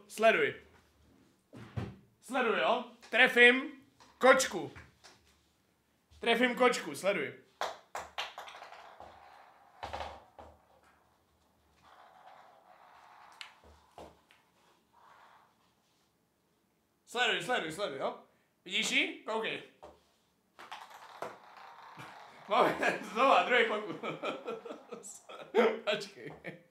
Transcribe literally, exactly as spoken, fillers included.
sleduj. Sleduj, jo? Trefím kočku. Trefím kočku, sleduj. Sleduj, sleduj, sleduj, jo? Vidíš ji? Koukej. Moment, znova, druhý pokus. Počkej.